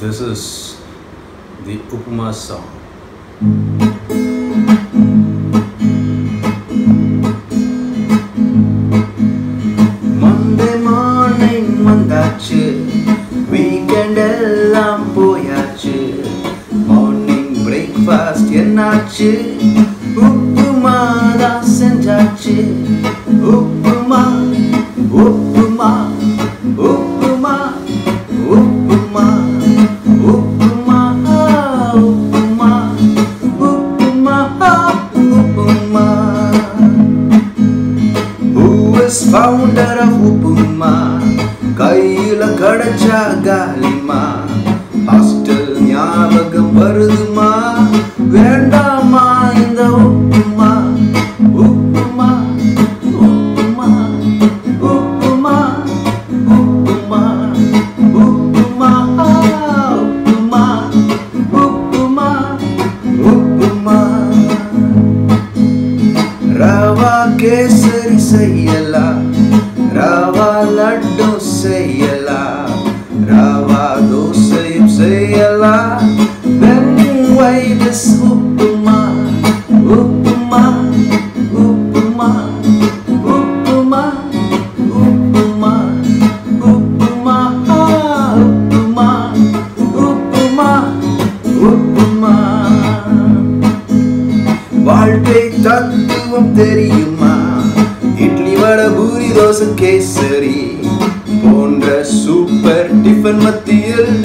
This is the Uppumaa Song. Monday morning vandachu, weekend ellam poyachu. Morning breakfast ennachu, Uppumaa da senjachu. Uppumaa, Uppumaa, Uppumaa, Uppumaa, Uppumaa, Uppumaa, Uppumaa, Uppumaa. Who is founder of Uppumaa? Kaiyila kadacha galima. Hostel ஞாபகம் வருதுமா? வேண்டாமா இந்த உப்புமா? உப்புமா, உப்புமா, உப்புமா, உப்புமா, உப்புமா, உப்புமா, உப்புமா, உப்புமா. ரவா கேசரி செய்யலாம், ரவா லட்டு செய்யலாம், ரவா தோசையும் செய்யலாம். Then why this Uppumaa? Uppumaa, Uppumaa, Uppumaa, Uppumaa, Uppumaa, Uppumaa, Uppumaa, Uppumaa. வாழ்க்கை தத்துவம் தெரியுமா? இட்லி வடை பூரி தோசை கேசரி போன்ற சூப்பர் டிஃபன் மத்தியில்